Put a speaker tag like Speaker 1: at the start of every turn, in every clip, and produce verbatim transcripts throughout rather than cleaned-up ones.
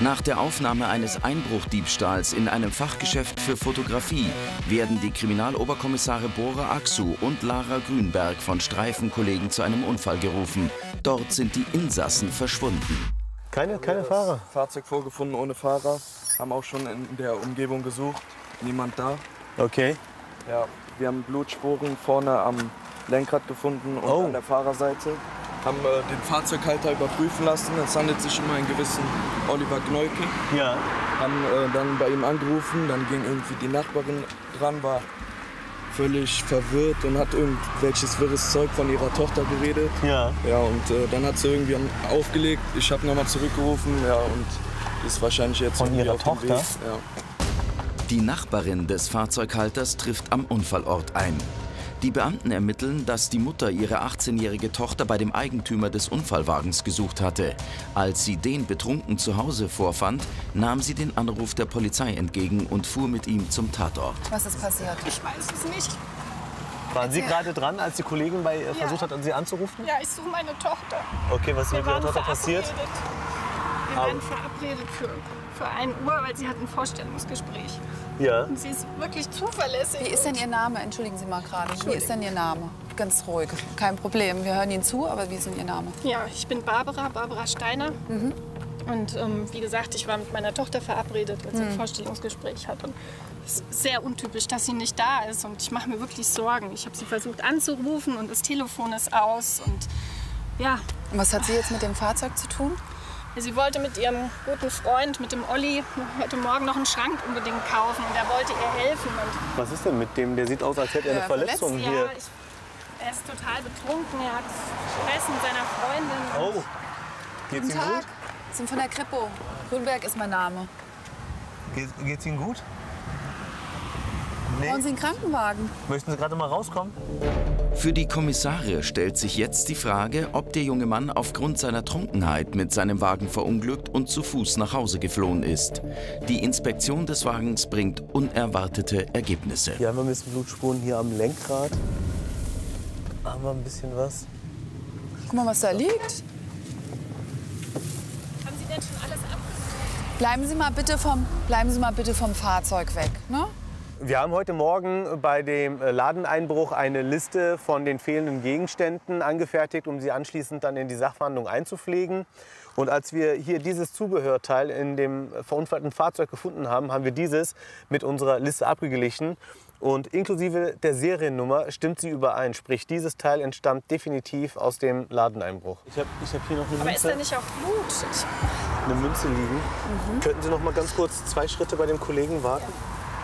Speaker 1: Nach der Aufnahme eines Einbruchdiebstahls in einem Fachgeschäft für Fotografie werden die Kriminaloberkommissare Bora Aksu und Lara Grünberg von Streifenkollegen zu einem Unfall gerufen. Dort sind die Insassen verschwunden.
Speaker 2: Keine, keine Fahrer?
Speaker 3: Fahrzeug vorgefunden ohne Fahrer. Haben auch schon in der Umgebung gesucht. Niemand da.
Speaker 2: Okay.
Speaker 3: Ja, wir haben Blutspuren vorne am Lenkrad gefunden und
Speaker 2: oh.
Speaker 3: an der Fahrerseite. Haben äh, den Fahrzeughalter überprüfen lassen. Es handelt sich um einen gewissen Oliver Gneuke.
Speaker 2: Ja.
Speaker 3: Haben äh, dann bei ihm angerufen. Dann ging irgendwie die Nachbarin dran, war völlig verwirrt und hat irgendwelches wirres Zeug von ihrer Tochter geredet.
Speaker 2: Ja.
Speaker 3: Ja, und äh, dann hat sie irgendwie aufgelegt. Ich habe nochmal zurückgerufen. Ja, und ist wahrscheinlich jetzt
Speaker 2: von ihrer
Speaker 3: auf
Speaker 2: Tochter.
Speaker 3: Dem Weg. Ja.
Speaker 1: Die Nachbarin des Fahrzeughalters trifft am Unfallort ein. Die Beamten ermitteln, dass die Mutter ihre achtzehnjährige Tochter bei dem Eigentümer des Unfallwagens gesucht hatte. Als sie den betrunken zu Hause vorfand, nahm sie den Anruf der Polizei entgegen und fuhr mit ihm zum Tatort.
Speaker 4: Was ist passiert?
Speaker 5: Ich weiß es nicht.
Speaker 2: Waren Sie gerade dran, als die Kollegin bei, äh,
Speaker 5: Ja.
Speaker 2: versucht hat, Sie anzurufen?
Speaker 5: Ja, ich suche meine Tochter.
Speaker 2: Okay, was ist mit
Speaker 5: Wir
Speaker 2: Ihrer
Speaker 5: waren
Speaker 2: Tochter passiert?
Speaker 5: verabredet. Wir
Speaker 2: Aber-
Speaker 5: waren verabredet für, für ein Uhr, weil sie hat ein Vorstellungsgespräch.
Speaker 2: Ja.
Speaker 5: Und sie ist wirklich zuverlässig.
Speaker 4: Wie ist denn Ihr Name? Entschuldigen Sie mal gerade. Wie ist denn Ihr Name? Ganz ruhig, kein Problem. Wir hören Ihnen zu, aber wie ist denn Ihr Name?
Speaker 5: Ja, ich bin Barbara, Barbara Steiner.
Speaker 4: Mhm.
Speaker 5: Und ähm, wie gesagt, ich war mit meiner Tochter verabredet, weil sie ein
Speaker 4: Mhm.
Speaker 5: Vorstellungsgespräch hat. Und es ist sehr untypisch, dass sie nicht da ist. Und ich mache mir wirklich Sorgen. Ich habe sie versucht anzurufen und das Telefon ist aus. Und ja.
Speaker 4: Und was hat sie jetzt mit dem Fahrzeug zu tun?
Speaker 5: Sie wollte mit ihrem guten Freund, mit dem Olli, heute Morgen noch einen Schrank unbedingt kaufen. Und er wollte ihr helfen. Und
Speaker 2: Was ist denn mit dem? Der sieht aus, als hätte er eine
Speaker 4: Ja,
Speaker 2: Verletzung
Speaker 5: ja,
Speaker 2: hier.
Speaker 5: ich, er ist total betrunken. Er hat Stress mit seiner Freundin.
Speaker 2: Oh. Geht's
Speaker 4: Guten
Speaker 2: Ihnen
Speaker 4: Tag.
Speaker 2: gut?
Speaker 4: Sie sind von der Kripo. Grünberg ist mein Name.
Speaker 2: Geht, geht's Ihnen gut? Nee.
Speaker 4: Brauchen Sie einen Krankenwagen?
Speaker 2: Möchten Sie gerade mal rauskommen?
Speaker 1: Für die Kommissare stellt sich jetzt die Frage, ob der junge Mann aufgrund seiner Trunkenheit mit seinem Wagen verunglückt und zu Fuß nach Hause geflohen ist. Die Inspektion des Wagens bringt unerwartete Ergebnisse.
Speaker 2: Hier haben wir ein bisschen Blutspuren hier am Lenkrad. Haben wir ein bisschen was?
Speaker 4: Guck mal, was da liegt.
Speaker 5: Haben Sie denn schon alles ab?
Speaker 4: Bleiben Sie mal bitte vom, bleiben Sie mal bitte vom Fahrzeug weg, ne?
Speaker 2: Wir haben heute Morgen bei dem Ladeneinbruch eine Liste von den fehlenden Gegenständen angefertigt, um sie anschließend dann in die Sachverhandlung einzupflegen. Und als wir hier dieses Zubehörteil in dem verunfallten Fahrzeug gefunden haben, haben wir dieses mit unserer Liste abgeglichen. Und inklusive der Seriennummer stimmt sie überein. Sprich, dieses Teil entstammt definitiv aus dem Ladeneinbruch. Ich habe ich hab hier noch eine
Speaker 5: Aber ist
Speaker 2: Münze,
Speaker 5: da nicht auch Blut? Ich,
Speaker 2: eine Münze liegen.
Speaker 4: Mhm.
Speaker 2: Könnten Sie noch mal ganz kurz zwei Schritte bei dem Kollegen warten?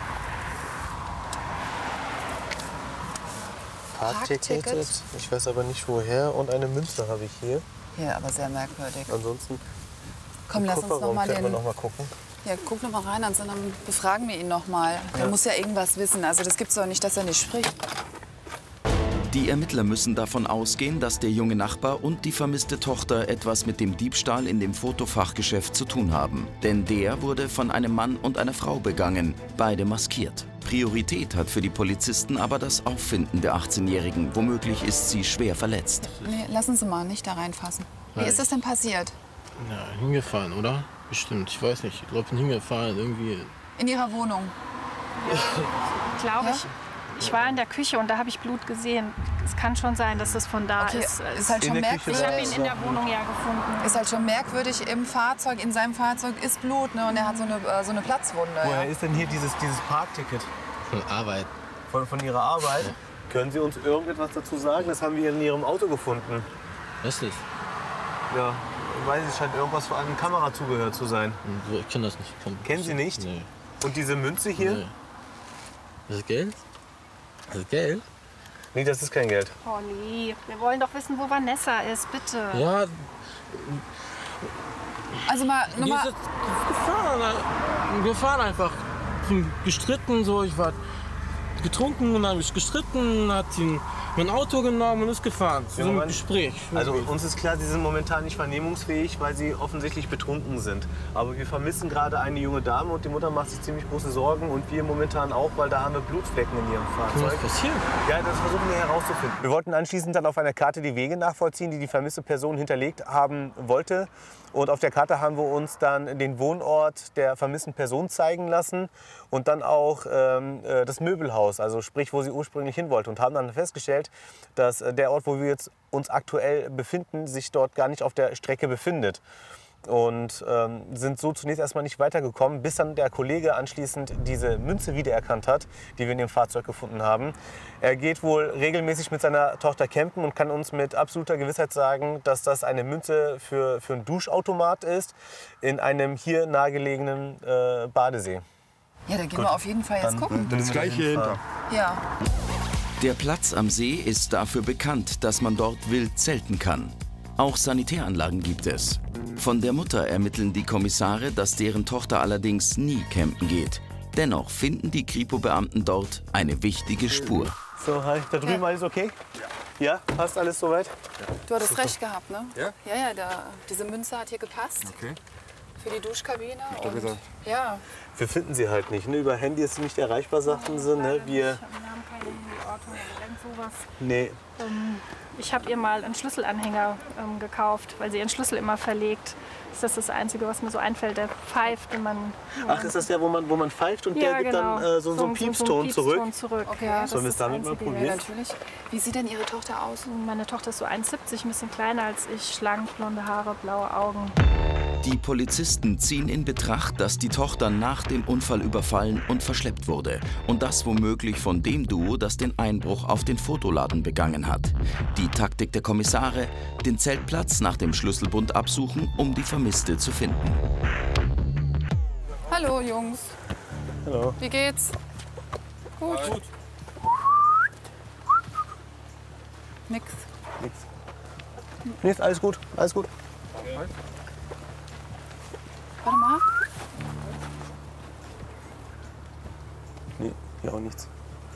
Speaker 2: Parkticket.
Speaker 4: Parkticket.
Speaker 2: Ich weiß aber nicht woher. Und eine Münze habe ich hier.
Speaker 4: Ja, aber sehr merkwürdig.
Speaker 2: Ansonsten
Speaker 4: Komm, lass uns noch mal
Speaker 2: können wir
Speaker 4: den...
Speaker 2: noch mal gucken.
Speaker 4: Ja, guck noch mal rein, ansonsten befragen wir ihn noch mal. Der muss ja irgendwas wissen. Also das gibt's doch nicht, dass er nicht spricht.
Speaker 1: Die Ermittler müssen davon ausgehen, dass der junge Nachbar und die vermisste Tochter etwas mit dem Diebstahl in dem Fotofachgeschäft zu tun haben. Denn der wurde von einem Mann und einer Frau begangen, beide maskiert. Priorität hat für die Polizisten aber das Auffinden der achtzehnjährigen. Womöglich ist sie schwer verletzt.
Speaker 4: Nee, lassen Sie mal nicht da reinfassen. Wie ist das denn passiert?
Speaker 6: Ja, hingefallen, oder? Bestimmt, ich weiß nicht. Ich glaube, bin hingefallen, irgendwie.
Speaker 4: In Ihrer Wohnung?
Speaker 5: glaube
Speaker 4: Ja?
Speaker 5: ich. Ich war in der Küche und da habe ich Blut gesehen. Es kann schon sein, dass es von da
Speaker 4: Okay,
Speaker 5: ist.
Speaker 4: ist halt schon
Speaker 2: In der Küche
Speaker 5: Ich habe
Speaker 4: merkwürdig.
Speaker 5: ihn in der Wohnung ja gefunden.
Speaker 4: Ist halt schon merkwürdig, im Fahrzeug, in seinem Fahrzeug ist Blut, ne? Und er hat so eine, äh, so eine Platzwunde.
Speaker 2: Woher
Speaker 4: Ja.
Speaker 2: ist denn hier dieses, dieses Parkticket?
Speaker 6: Von Arbeit.
Speaker 2: Von, von Ihrer Arbeit? Können Sie uns irgendetwas dazu sagen? Das haben wir in Ihrem Auto gefunden.
Speaker 6: Was ist das?
Speaker 2: Ja, ich weiß, es scheint irgendwas an Kamerazubehör zu sein.
Speaker 6: So, ich kenne das nicht. Ich kenn-
Speaker 2: Kennen Sie nicht?
Speaker 6: Nee.
Speaker 2: Und diese Münze hier?
Speaker 6: Nee. Das ist Geld? Das ist Geld?
Speaker 2: Nee, das ist kein Geld.
Speaker 5: Olli, wir wollen doch wissen, wo Vanessa ist, bitte.
Speaker 6: Ja,
Speaker 4: Also mal,
Speaker 6: die
Speaker 4: nur
Speaker 6: ist
Speaker 4: mal,
Speaker 6: jetzt gefahren. Wir fahren einfach. Ich bin gestritten, so. Ich war getrunken und dann habe ich gestritten. Hat sie Mein Auto genommen und ist gefahren. Zu so einem Gespräch.
Speaker 2: Also uns ist klar, sie sind momentan nicht vernehmungsfähig, weil sie offensichtlich betrunken sind. Aber wir vermissen gerade eine junge Dame und die Mutter macht sich ziemlich große Sorgen und wir momentan auch, weil da haben wir Blutflecken in ihrem Fahrzeug.
Speaker 6: Was passiert?
Speaker 2: Ja, das versuchen wir herauszufinden. Wir wollten anschließend dann auf einer Karte die Wege nachvollziehen, die die vermisste Person hinterlegt haben wollte. Und auf der Karte haben wir uns dann den Wohnort der vermissten Person zeigen lassen und dann auch ähm, das Möbelhaus, also sprich, wo sie ursprünglich hin wollte. Und haben dann festgestellt, dass der Ort, wo wir jetzt uns aktuell befinden, sich dort gar nicht auf der Strecke befindet. Und ähm, sind so zunächst erstmal nicht weitergekommen, bis dann der Kollege anschließend diese Münze wiedererkannt hat, die wir in dem Fahrzeug gefunden haben. Er geht wohl regelmäßig mit seiner Tochter campen und kann uns mit absoluter Gewissheit sagen, dass das eine Münze für, für einen Duschautomat ist in einem hier nahegelegenen äh, Badesee.
Speaker 4: Ja, da gehen wir auf jeden Fall jetzt
Speaker 2: Dann-
Speaker 4: gucken.
Speaker 3: Das gleiche hier hinter.
Speaker 4: Ja.
Speaker 1: Der Platz am See ist dafür bekannt, dass man dort wild zelten kann. Auch Sanitäranlagen gibt es. Von der Mutter ermitteln die Kommissare, dass deren Tochter allerdings nie campen geht. Dennoch finden die Kripo-Beamten dort eine wichtige Spur.
Speaker 2: So, hi. Da drüben alles okay? Ja. Ja? Passt alles soweit?
Speaker 4: Du hattest recht gehabt, ne?
Speaker 3: Ja?
Speaker 4: Ja, ja, da, diese Münze hat hier gepasst.
Speaker 3: Okay.
Speaker 4: Für die Duschkabine.
Speaker 3: doch
Speaker 4: und,
Speaker 3: gesagt.
Speaker 4: ja,
Speaker 2: Wir finden sie halt nicht. Ne? Über Handy ist sie nicht erreichbar, sagten sie. Ne? Wir,
Speaker 5: Wir haben keine Handyordnung oder irgend sowas.
Speaker 2: nee.
Speaker 5: Ich habe ihr mal einen Schlüsselanhänger ähm, gekauft, weil sie ihren Schlüssel immer verlegt. Das ist das Einzige, was mir so einfällt. Der pfeift, wenn man...
Speaker 2: Ach, ist das der, wo man, wo man pfeift und
Speaker 5: ja,
Speaker 2: der gibt
Speaker 5: genau.
Speaker 2: dann äh, so, so einen Piepston
Speaker 5: so
Speaker 2: zurück?
Speaker 5: Piepston zurück.
Speaker 4: Okay.
Speaker 5: Ja, das
Speaker 2: Sollen wir es
Speaker 5: ist das
Speaker 2: damit mal
Speaker 5: Einzige.
Speaker 2: probieren?
Speaker 4: ja, natürlich. Wie sieht denn Ihre Tochter aus?
Speaker 5: Meine Tochter ist so eins siebzig, ein bisschen kleiner als ich, schlank, blonde Haare, blaue Augen.
Speaker 1: Die Polizisten ziehen in Betracht, dass die Tochter nach dem Unfall überfallen und verschleppt wurde. Und das womöglich von dem Duo, das den Einbruch auf den Fotoladen begangen hat. Die Taktik der Kommissare: den Zeltplatz nach dem Schlüsselbund absuchen, um die Vermisste zu finden.
Speaker 4: Hallo, Jungs.
Speaker 2: Hallo.
Speaker 4: Wie geht's? Gut.
Speaker 3: Gut.
Speaker 4: Nix.
Speaker 2: Nee, ist alles gut. Alles gut.
Speaker 4: Warte mal.
Speaker 2: Nee, hier auch nichts.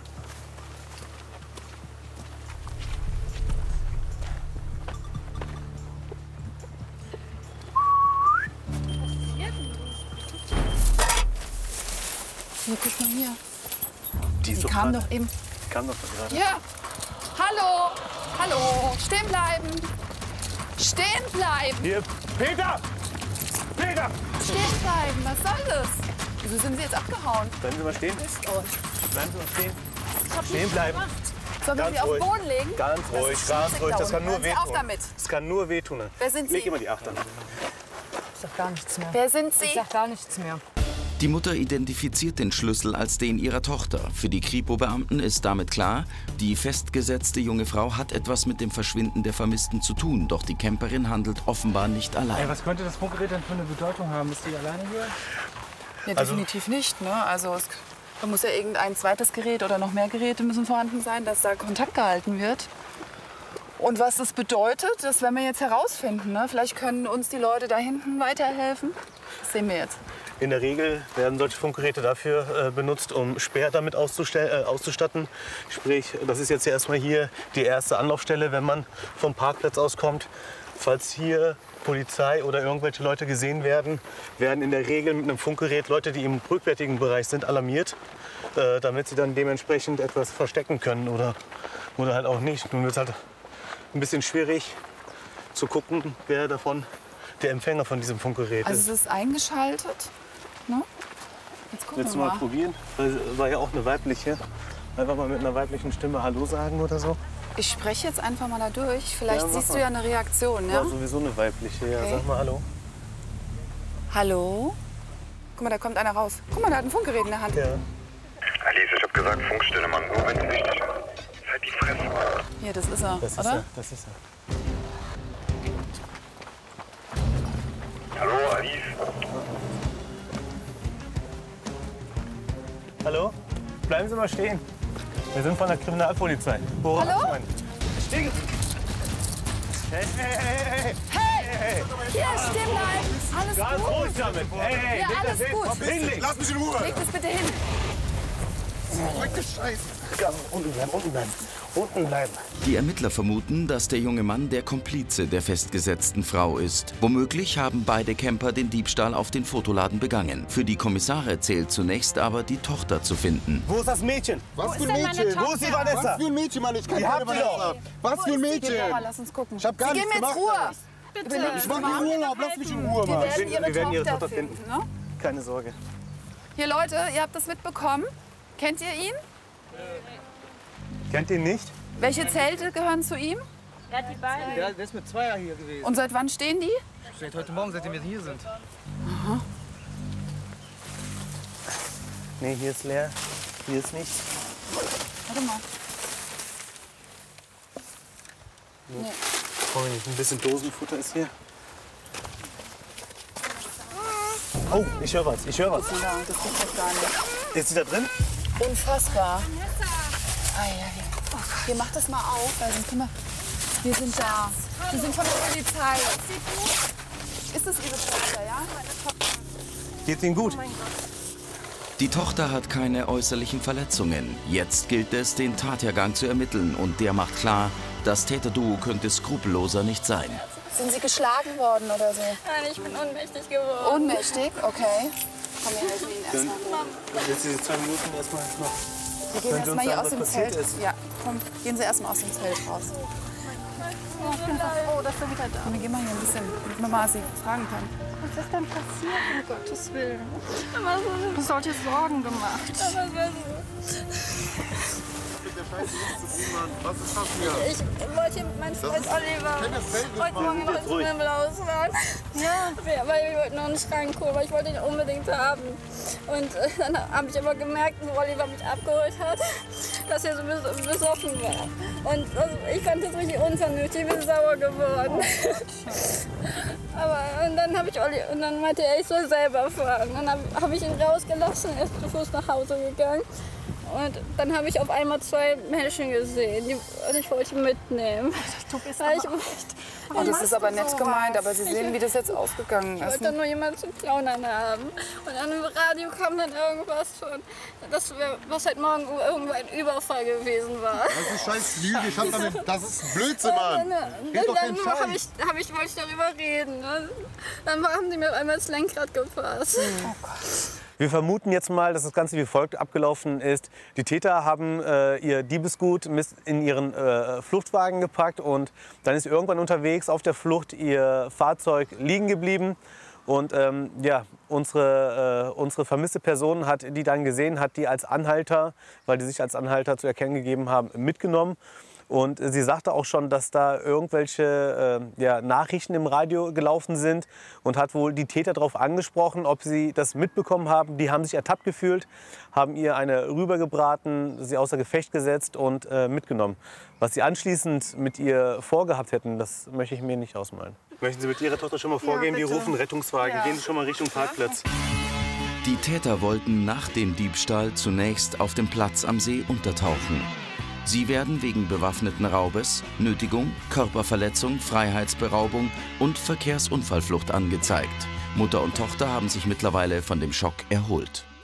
Speaker 4: Hier, guck mal hier.
Speaker 2: Die,
Speaker 4: Die kam doch eben.
Speaker 2: kam doch gerade.
Speaker 4: Ja. Hallo. Hallo. Stehen bleiben. Stehen bleiben.
Speaker 2: Hier, Peter! Peter!
Speaker 4: Stehen bleiben. Was soll das? Wieso sind Sie jetzt abgehauen?
Speaker 2: Bleiben Sie mal stehen. Bleiben Sie mal stehen. Stehen bleiben.
Speaker 4: Sollen wir
Speaker 2: Ganz
Speaker 4: Sie auf den
Speaker 2: ruhig.
Speaker 4: Boden legen?
Speaker 2: Ganz
Speaker 4: Das
Speaker 2: ruhig,
Speaker 4: ist
Speaker 2: ganz
Speaker 4: schmutzig
Speaker 2: ruhig.
Speaker 4: da
Speaker 2: Das kann
Speaker 4: unten.
Speaker 2: nur
Speaker 4: Hören Sie auf
Speaker 2: wehtun.
Speaker 4: damit.
Speaker 2: Das kann nur wehtun.
Speaker 4: Wer sind Sie?
Speaker 2: Leg immer die Acht an.
Speaker 7: Ich sag gar nichts mehr.
Speaker 4: Wer sind Sie?
Speaker 7: Ich sag gar nichts mehr.
Speaker 1: Die Mutter identifiziert den Schlüssel als den ihrer Tochter. Für die Kripo-Beamten ist damit klar, die festgesetzte junge Frau hat etwas mit dem Verschwinden der Vermissten zu tun. Doch die Camperin handelt offenbar nicht allein.
Speaker 8: Ey, was könnte das Funkgerät denn für eine Bedeutung haben? Ist die alleine hier?
Speaker 4: Ja, definitiv nicht. Ne? Also es, da muss ja irgendein zweites Gerät oder noch mehr Geräte müssen vorhanden sein, dass da Kontakt gehalten wird. Und was das bedeutet, das werden wir jetzt herausfinden. Ne? Vielleicht können uns die Leute da hinten weiterhelfen. Das sehen wir jetzt.
Speaker 2: In der Regel werden solche Funkgeräte dafür äh, benutzt, um Sperr damit auszustell- äh, auszustatten. Sprich, das ist jetzt ja erstmal hier die erste Anlaufstelle, wenn man vom Parkplatz aus kommt. Falls hier Polizei oder irgendwelche Leute gesehen werden, werden in der Regel mit einem Funkgerät Leute, die im rückwärtigen Bereich sind, alarmiert, äh, damit sie dann dementsprechend etwas verstecken können oder, oder halt auch nicht. Nun wird es halt ein bisschen schwierig zu gucken, wer davon der Empfänger von diesem Funkgerät
Speaker 4: Also
Speaker 2: ist.
Speaker 4: es ist eingeschaltet. Ne? Jetzt gucken
Speaker 2: Willst du
Speaker 4: wir
Speaker 2: mal
Speaker 4: mal.
Speaker 2: probieren? Weil war ja auch eine weibliche. Einfach mal mit einer weiblichen Stimme Hallo sagen oder so.
Speaker 4: Ich spreche jetzt einfach mal da durch. Vielleicht
Speaker 2: Ja, mach
Speaker 4: siehst
Speaker 2: mal.
Speaker 4: du ja eine Reaktion. Ja?
Speaker 2: War sowieso eine weibliche. Ja,
Speaker 4: Okay.
Speaker 2: sag mal Hallo.
Speaker 4: Hallo? Guck mal, da kommt einer raus. Guck mal, der hat ein Funkgerät in der Hand.
Speaker 2: Ja.
Speaker 9: Alice, ich hab gesagt, Funkstelle, Mann. Nur wenn es wichtig ist. Halt die Fresse, Mann.
Speaker 4: Hier, das ist er,
Speaker 2: Das ist
Speaker 4: oder?
Speaker 2: er. Das ist er.
Speaker 9: Hallo, Alice.
Speaker 2: Hallo? Bleiben Sie mal stehen. Wir sind von der Kriminalpolizei. Woran
Speaker 4: Hallo?
Speaker 2: Sie meinen? Stehen! Hey, hey, hey, hey!
Speaker 4: Hier, stehen bleiben. Alles
Speaker 2: Ganz
Speaker 4: gut.
Speaker 2: ruhig damit. Hey, hey,
Speaker 4: Ja,
Speaker 2: leg das
Speaker 4: alles
Speaker 2: hin.
Speaker 4: gut.
Speaker 2: Hinlegen.
Speaker 3: Lass mich in Ruhe!
Speaker 4: Leg das bitte hin.
Speaker 10: Verrückte Scheiße. Ja, unten bleiben, unten bleiben. Unten bleiben.
Speaker 1: Die Ermittler vermuten, dass der junge Mann der Komplize der festgesetzten Frau ist. Womöglich haben beide Camper den Diebstahl auf den Fotoladen begangen. Für die Kommissare zählt zunächst aber, die Tochter zu finden.
Speaker 2: Wo ist das Mädchen?
Speaker 10: Was für ein Mädchen?
Speaker 2: Wo ist die Vanessa?
Speaker 10: Was für ein Mädchen, Mann? Ich kann
Speaker 2: Die
Speaker 10: keine
Speaker 2: habt ihr
Speaker 10: Vanessa. Was für ein Mädchen?
Speaker 4: Lass uns gucken.
Speaker 10: Ich hab gar
Speaker 4: Sie
Speaker 10: nichts
Speaker 4: geben mir
Speaker 10: gemacht.
Speaker 4: jetzt Ruhe.
Speaker 5: Bitte.
Speaker 10: Ich mach den Urlaub. Lass mich in Ruhe,
Speaker 4: Wir
Speaker 10: Mann.
Speaker 4: werden ihre,
Speaker 2: Wir werden ihre
Speaker 4: Tochter,
Speaker 2: Tochter
Speaker 4: finden.
Speaker 2: finden.
Speaker 4: Ne?
Speaker 2: Keine Sorge.
Speaker 4: Hier, Leute, ihr habt das mitbekommen. Kennt ihr ihn?
Speaker 2: Kennt ihr ihn nicht?
Speaker 4: Welche Zelte gehören zu ihm?
Speaker 8: Ja, die beiden. Der, der ist mit Zweier hier gewesen.
Speaker 4: Und seit wann stehen die?
Speaker 8: Seit heute Morgen, seitdem wir hier sind.
Speaker 4: Aha.
Speaker 2: Nee, hier ist leer. Hier ist nichts.
Speaker 4: Warte mal.
Speaker 2: Nee. Oh, ein bisschen Dosenfutter ist hier. Oh, ich höre was. Ich höre was.
Speaker 4: Ja, das gibt's doch gar nicht.
Speaker 2: Ist sie da drin?
Speaker 4: Unfassbar. Ah, ja, ja. Oh, hier, mach das mal auf, weil sonst können wir... Wir sind da. Wir sind von der Polizei. Ist das Ihre Tochter, ja?
Speaker 2: Geht's Ihnen gut?
Speaker 1: Die Tochter hat keine äußerlichen Verletzungen. Jetzt gilt es, den Tathergang zu ermitteln. Und der macht klar, das Täterduo könnte skrupelloser nicht sein.
Speaker 4: Sind Sie geschlagen worden oder so?
Speaker 5: Nein, ich bin ohnmächtig geworden.
Speaker 4: Ohnmächtig? Okay. Komm, wir helfen Ihnen erstmal.
Speaker 2: Jetzt diese zwei Minuten erstmal noch.
Speaker 4: Wir gehen
Speaker 2: Können Sie
Speaker 4: erstmal
Speaker 2: uns
Speaker 4: hier
Speaker 2: sagen,
Speaker 4: aus dem
Speaker 2: was passiert
Speaker 4: Zelt.
Speaker 2: ist?
Speaker 4: Ja, komm, gehen Sie erstmal aus dem Zelt raus.
Speaker 5: Oh, ich bin so froh, dass du wieder da
Speaker 4: Komm, wir gehen mal hier ein bisschen, damit Mama Sie fragen kann.
Speaker 5: Was ist denn passiert, um Gottes Willen? Aber so, du solltest Sorgen gemacht. Aber so.
Speaker 10: Was ist passiert?
Speaker 5: Ich wollte mit meinem Freund Oliver heute Morgen noch ins Möbelhaus fahren. Ja. Weil wir wollten noch einen Schrank holen, weil ich wollte ihn unbedingt haben. Und äh, dann habe ich aber gemerkt, wo Oliver mich abgeholt hat, dass er so bes besoffen war. Und also, ich fand das richtig unvernünftig, ich bin sauer geworden. Aber und dann habe ich Olli und dann meinte er, ich soll selber fahren. Dann habe hab ich ihn rausgelassen, er ist zu Fuß nach Hause gegangen. Und dann habe ich auf einmal zwei Menschen gesehen die, und ich wollte ihn mitnehmen.
Speaker 4: Du bist
Speaker 5: Weil ich,
Speaker 4: Oh, das ist aber nett gemeint, aber Sie sehen, wie das jetzt ausgegangen
Speaker 5: Ich
Speaker 4: ist.
Speaker 5: wollte nur jemanden zum Plaudern haben. Und dann im Radio kam dann irgendwas von, dass wir, was heute Morgen irgendwo ein Überfall gewesen war.
Speaker 10: Das ist scheiß Lüge. Ich hab damit, das ist Blödsinn, Mann.
Speaker 5: Und dann,
Speaker 10: Red doch
Speaker 5: dann
Speaker 10: keinen
Speaker 5: hab
Speaker 10: Scheiß.
Speaker 5: ich, hab ich, wollte ich darüber reden. Ne? Dann haben die mir auf einmal das Lenkrad gefasst.
Speaker 4: Oh Gott.
Speaker 2: Wir vermuten jetzt mal, dass das Ganze wie folgt abgelaufen ist. Die Täter haben äh, ihr Diebesgut in ihren äh, Fluchtwagen gepackt und dann ist irgendwann unterwegs auf der Flucht ihr Fahrzeug liegen geblieben. Und ähm, ja, unsere, äh, unsere vermisste Person hat die dann gesehen, hat die als Anhalter, weil die sich als Anhalter zu erkennen gegeben haben, mitgenommen. Und sie sagte auch schon, dass da irgendwelche äh, ja, Nachrichten im Radio gelaufen sind und hat wohl die Täter darauf angesprochen, ob sie das mitbekommen haben. Die haben sich ertappt gefühlt, haben ihr eine rübergebraten, sie außer Gefecht gesetzt und äh, mitgenommen. Was sie anschließend mit ihr vorgehabt hätten, das möchte ich mir nicht ausmalen. Möchten Sie mit Ihrer Tochter schon mal vorgehen?
Speaker 5: Ja,
Speaker 2: Wir rufen Rettungswagen.
Speaker 5: Ja.
Speaker 2: Gehen Sie schon mal Richtung Parkplatz.
Speaker 1: Die Täter wollten nach dem Diebstahl zunächst auf dem Platz am See untertauchen. Sie werden wegen bewaffneten Raubes, Nötigung, Körperverletzung, Freiheitsberaubung und Verkehrsunfallflucht angezeigt. Mutter und Tochter haben sich mittlerweile von dem Schock erholt.